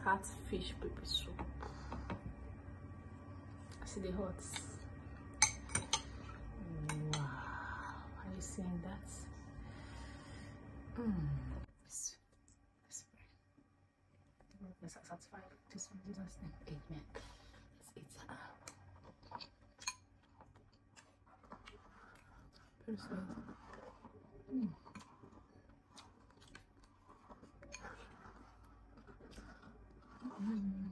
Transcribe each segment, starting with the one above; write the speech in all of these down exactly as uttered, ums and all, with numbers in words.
catfish pepper soup. I see the hot. Wow, are you seeing that? Mm. Yes. Yes. Let's satisfy this one. Jesus' name. Amen. Let's eat. Very sweet. Mm. Mm.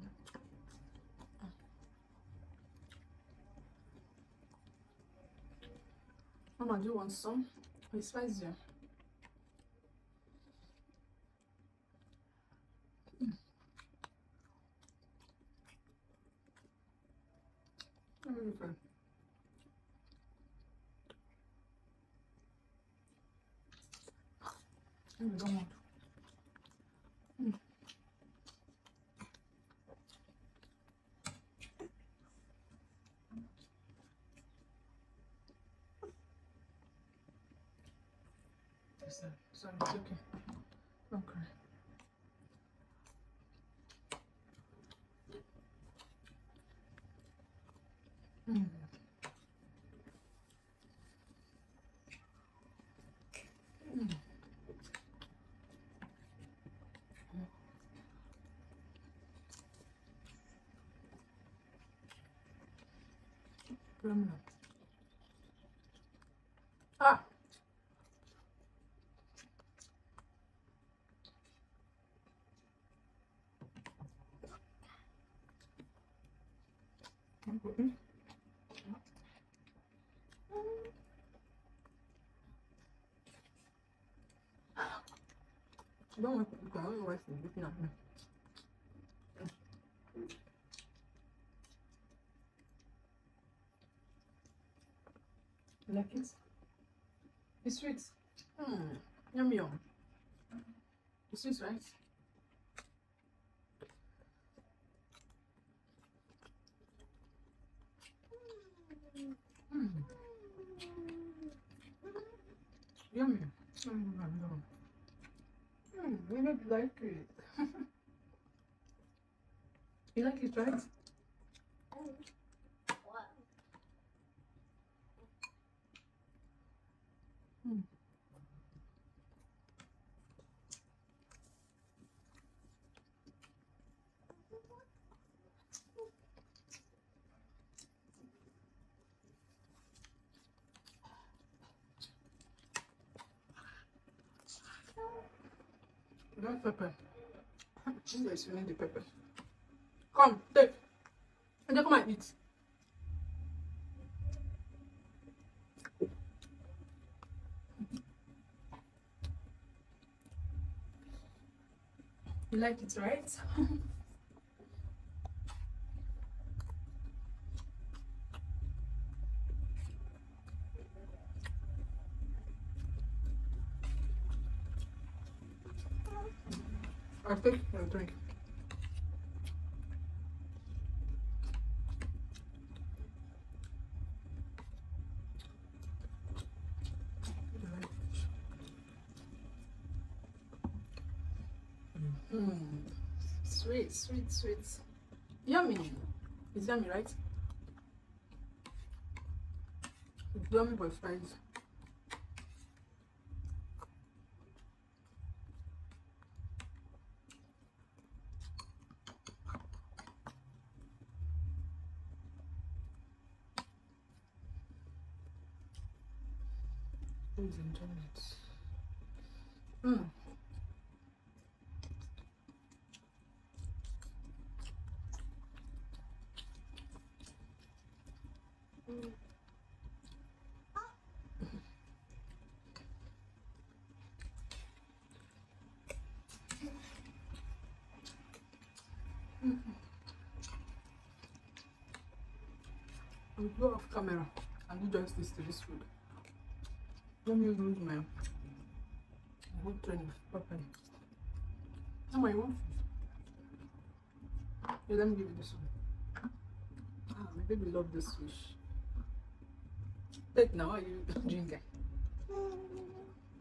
Mama, do you want some? It's spicy. Mm. Okay. I don't want. Mm. Sorry, sorry, it's okay. Okay. Mm. Mm. Mm. Ah. Mm-hmm. I don't want to cook. I don't know why she's looking at me. You like it? It's sweet. Hmm. Yum yum. It's sweet, right? Hmm. Yummy. Mm, yum. Hmm. You don't like it. You like it, right? Hmm. You like pepper? Yes, you need the pepper. Come, take. And then come and eat. You like it, right? I'll take your drink. Mm. Sweet, sweet, sweet. Yummy. It's yummy, right? It's yummy but fries. Please enjoy it. Mm. Mm. Mm. I'll go off camera and do justice to this food. Let me lose my good training properly. How my one? Yeah, let me give you this one. Ah, my baby love this fish. Take now, are you drinking?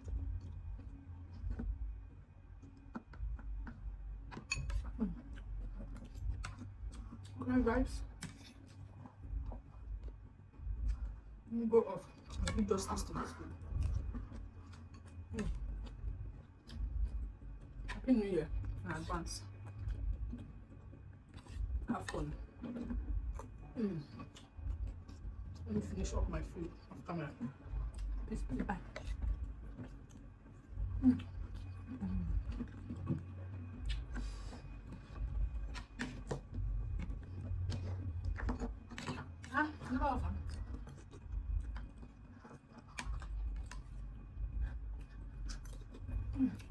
Mm. Okay, guys. Let me go off. Let me just taste this food. Mm. Happy New Year in advance. Have fun. Mm. Let me finish up my food off camera. Peace, bye. Mm. Ah, no. Mm.